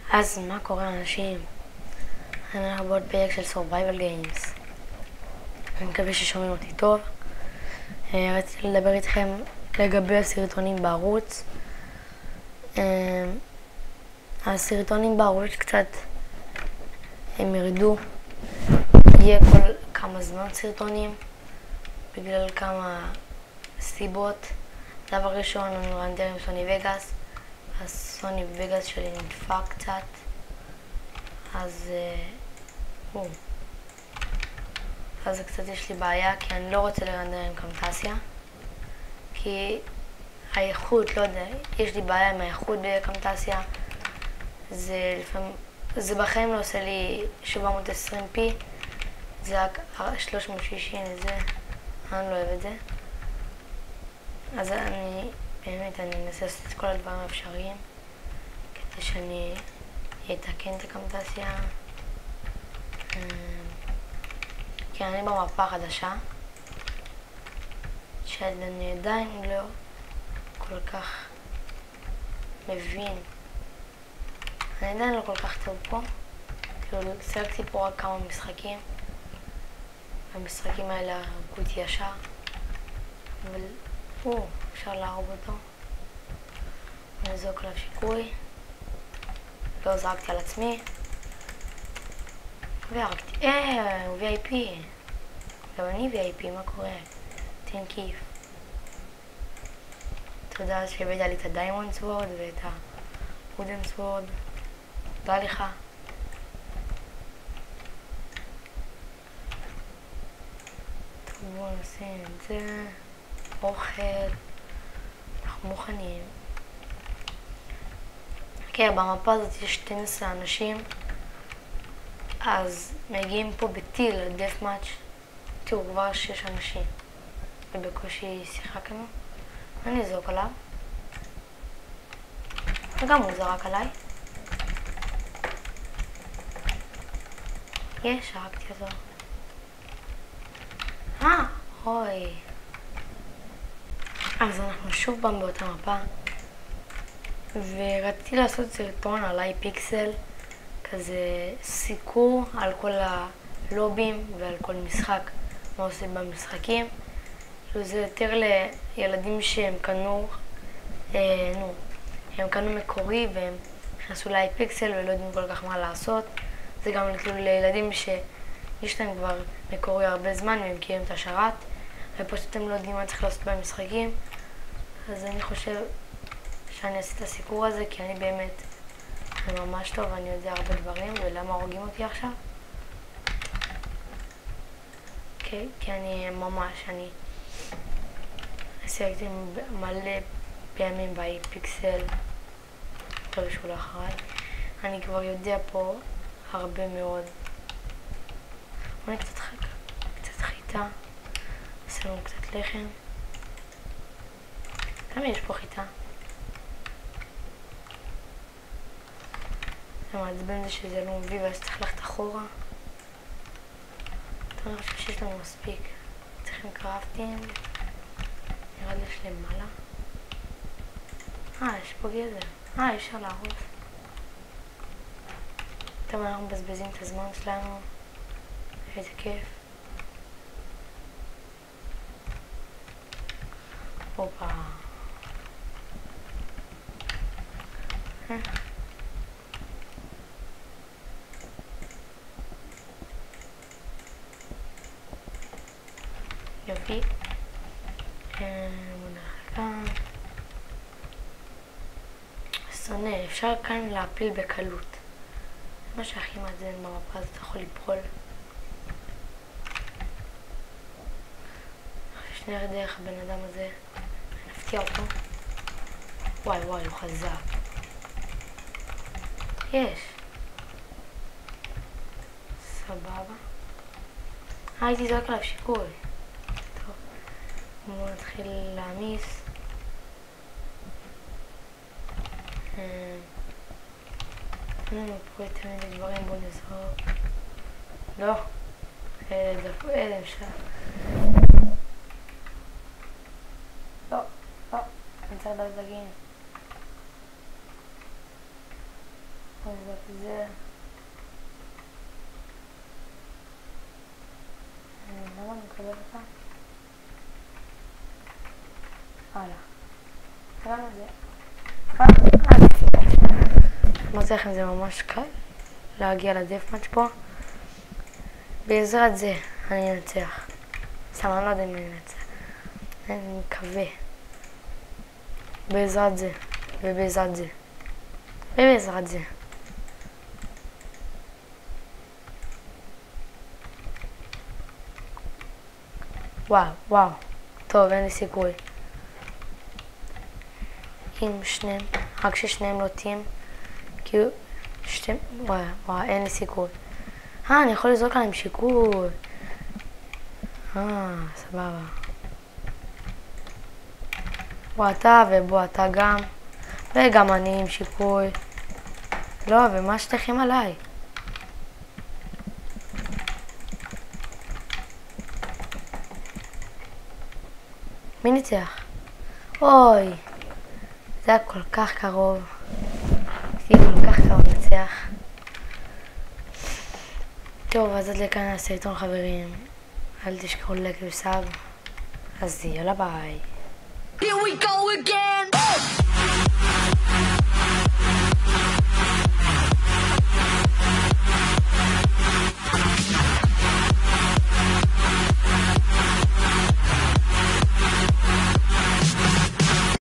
אז מה קורה אנשים? אנחנו בעוד פרק של Survival Games. אני מקווה ששומעים אותי טוב. רציתי לדבר איתכם לגבי הסרטונים בערוץ. הסרטונים בערוץ קצת הם ירדו. יהיה כל כמה זמן סרטונים בגלל כמה סיבות. דבר ראשון, אני רנדר עם סוני וגאס. הסוני וגאס שלי נדפק קצת, אז קצת יש לי בעיה, כי אני לא רוצה לרנדר עם קמטסיה, כי האיכות, לא יודע, יש לי בעיה עם האיכות בקמטסיה. זה בחיים לא עושה לי 720p, זה רק 360, זה אני לא אוהב את זה. אז אני אנסה לעשות את כל הדברים האפשריים כדי שאני אתקן את הקמטסיה, כי אני במפה החדשה שאני עדיין לא כל כך מבין, אני עדיין לא כל כך טוב פה. כאילו סייגתי פה רק כמה משחקים, המשחקים האלה הרגו אותי ישר, אבל אפשר להרוג אותו. נזרוק עליו שיקוי, לא זרקתי על עצמי והרגתי. הוא VIP, גם אני VIP, מה קורה? תן כיף. תודה שהבאת לי את הדיימונד סוורד ואת הוודן סוורד, תודה לך. טוב, בואו נשים את זה. אוכל, אנחנו מוכנים. כן, במפה הזאת יש 12 אנשים, אז מגיעים פה בטיל לדף מאץ'. תראו, כבר 6 אנשים ובקושי שיחקנו. אני אזרוק עליו וגם הוא זרק עליי. הרגתי אותו. אוי. אז אנחנו שוב פעם באותה מפה, ורציתי לעשות סרטון על iPixel, כזה סיקור על כל הלובים ועל כל משחק, מה עושים במשחקים. זה יותר לילדים שהם קנו, הם קנו מקורי והם נכנסו ל-iPixel ולא יודעים כל כך מה לעשות. זה גם לילדים שיש להם כבר מקורי הרבה זמן והם מכירים את השרת, ופשוט הם לא יודעים מה צריך לעשות במשחקים. אז אני חושב שאני אעשה את הסיקור הזה, כי אני באמת ממש טוב, אני יודע הרבה דברים. ולמה הורגים אותי עכשיו? כי אני סייגתי מלא פעמים באיפיקסל. טוב שהוא לא אחריי, אני כבר יודע פה הרבה מאוד. אני קצת חיטה, עשינו קצת לחם. כמה יש פה חיטה? זה מעצבן זה שזה לא מביא ואז צריך ללכת אחורה. אני חושב שיש לנו מספיק. צריכים קראפטים. נראה לי יש למעלה. יש פה גזר. אפשר להרוס. טוב, אנחנו מבזבזים את הזמן שלנו. איזה כיף. הופה. יופי. שונא, אפשר כאן להפיל בקלות. מה שהכי מעצבן במפה הזאת, אתה יכול ליפול. שנראה דרך הבן אדם הזה, נפתיע אותו. וואי, הוא חזק. יש. סבבה. הייתי זורק עליו שיקוי. טוב, בואו נתחיל להעמיס. אין לנו פה יותר מדי דברים, בואו נזרוק. לא, אלה אפשר. לא, אני צריך לדגים. זה. למה אני מקבל אותה? הלאה. למה זה? אמרתי לכם, זה ממש קל להגיע לדף-מאץ' פה. בעזרת זה אני אנצח. סתם, אני לא יודע אם אני אנצח. אני מקווה. בעזרת זה. ובעזרת זה. ובעזרת זה. וואו, וואו. טוב, אין לי סיכוי. אם שניהם, רק ששניהם לא תיים. כאילו, וואו, אין לי סיכוי. אני יכול לזרוק עליהם שיקוי. סבבה. בוא אתה ובוא אתה גם. וגם אני עם שיקוי. לא, ומה שתכם עליי? מי ניצח? אוי. זה היה כל כך קרוב. זה היה כל כך קרוב לנצח. טוב, אז עד לכאן הסרטון חברים. אל תשכחו לייק וסאב. אז יאללה ביי. Here we go again.